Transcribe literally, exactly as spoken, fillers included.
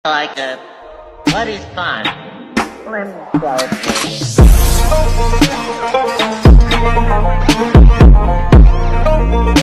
Like, uh, what is fun? Let me go.